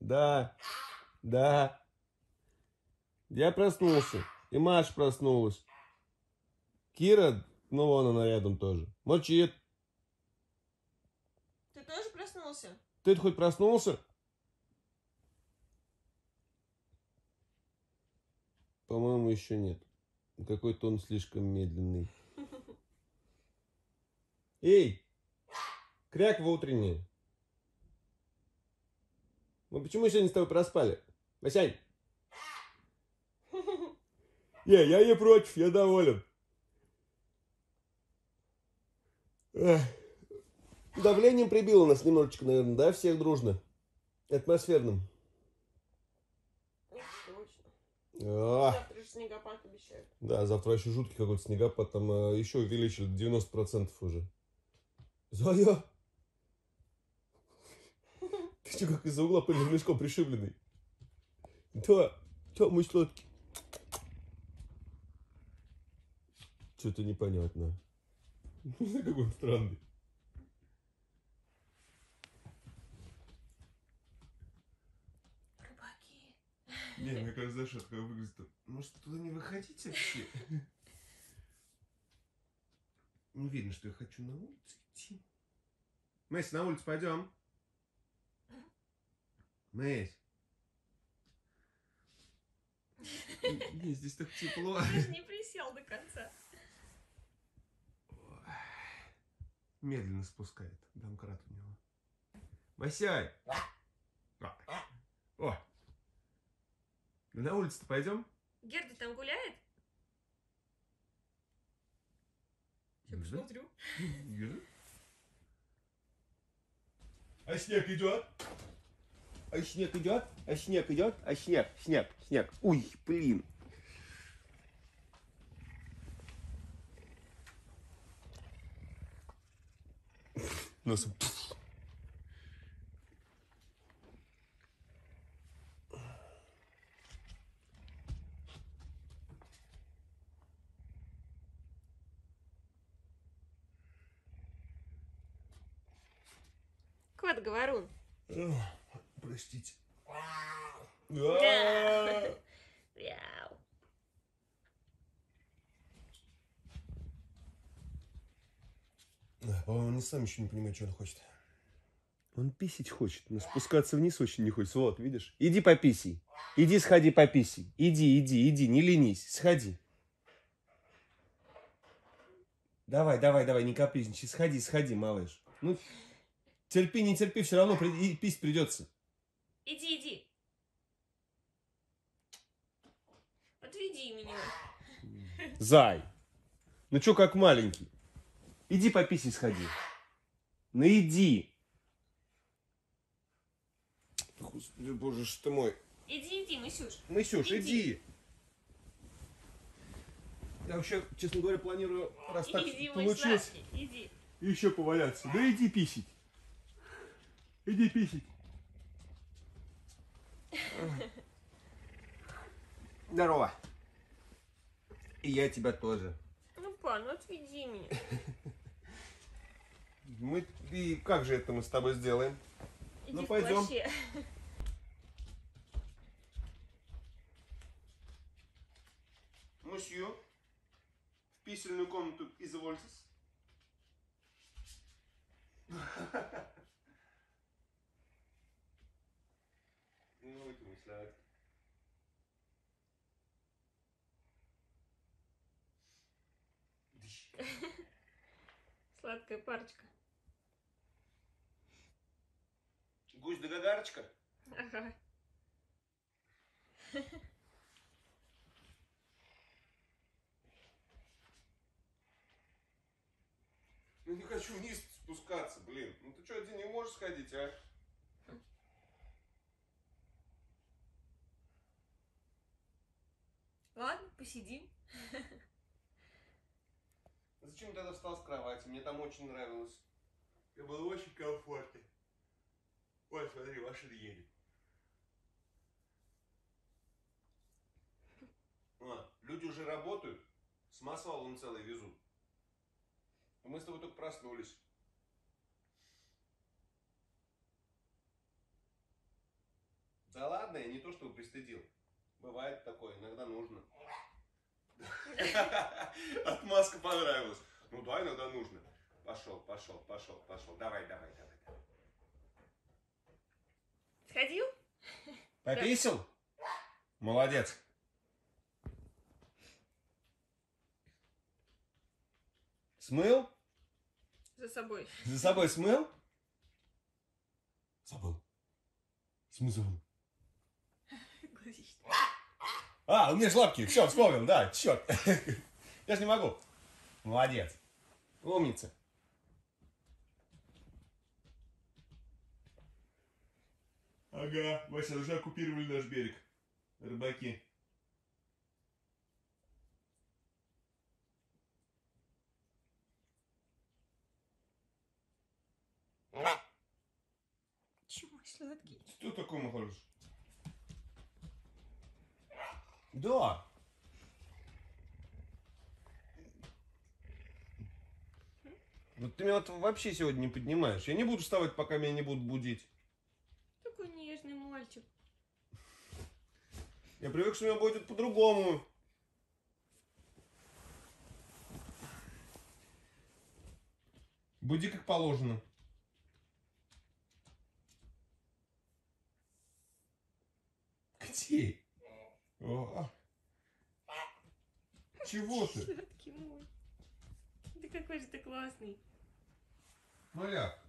Да. Да. Я проснулся. И Маша проснулась. Кира, ну вон она рядом тоже. Мочит. Ты тоже проснулся? Ты хоть проснулся? По-моему, еще нет. Какой-то он слишком медленный. Эй! Кряква утренняя. Мы почему сегодня с тобой проспали? Васянь! Я не против, я доволен. Эх. Давлением прибило нас немножечко, наверное, да, всех дружно? Атмосферным. Точно. А, Завтра же снегопад обещают. да, завтра еще жуткий какой-то снегопад, там еще увеличили 90% уже. Зоя! Ты что, как из-за угла пыльным мешком пришибленный? Да, мой сладкий. Что-то непонятно. Какой он странный. Рыбаки. Не, мне кажется, знаешь, это как выглядит. Может, туда не выходите вообще? Не видно, что я хочу на улицу идти. Мэйс, на улицу пойдем. Мэйс. Мне здесь так тепло. Ты же не присел до конца. Медленно спускает. Домкрат у него. Васяй! О! На улицу-то пойдем? Герда там гуляет? Я посмотрю. А снег идет? А снег идет? А снег идет? А снег. Ой, блин. Носом. Кот говорун. Простите. Мяу. По-моему, он сам еще не понимает, что он хочет. Он писить хочет, но спускаться вниз очень не хочет. Вот, видишь? Иди пописей. Иди сходи пописей. Иди, не ленись. Сходи. Давай, не капризничай. Сходи, малыш. Ну, терпи, не терпи, все равно писать придется. Иди. Отведи меня. Зай. Ну что, как маленький? Иди пописей сходи. Ну иди. Господи, боже ж ты мой. Иди, Мысюш. Мысюш, иди. Я вообще, честно говоря, планирую, раз так получилось, иди. еще поваляться. Да иди писить. Иди писить. Здорово. И я тебя тоже. Ну, па, ну отведи меня. И как же это мы с тобой сделаем? Иди ну, в пойдем. плаще. Мусью, в писельную комнату извольтесь. Ну, это мысля. Сладкая парочка. Гусь да гагарочка. Ага. Ну не хочу вниз спускаться, блин. Ну ты что, один не можешь сходить, а? Ладно, посидим. Зачем тогда встал с кровати? Мне там очень нравилось. Я был очень комфортный. Ой, смотри, машина едет. Люди уже работают, самосвал целый везут. А мы с тобой только проснулись. Да ладно, я не то чтобы пристыдил. Бывает такое, иногда нужно. Отмазка понравилась. Ну да, иногда нужно. Пошел, пошел, пошел, пошел. Давай, давай, давай. Сходил? Пописал? Молодец. Смыл? За собой. За собой смыл? Забыл. Смысл. Глазище. А, у меня же лапки. Все, вспомнил, да, черт. Я же не могу. Молодец. Умница. Ага, Вася, уже оккупировали наш берег. Рыбаки. Чего сладкий? Что такое, мой хороший? Да. Вот ты меня вот вообще сегодня не поднимаешь. Я не буду вставать, пока меня не будут будить. Такой нежный мальчик. Я привык, что у меня будет по-другому. Буди как положено. Где? О. Чего ты? Сладкий мой. Да какой же ты классный. Маляк.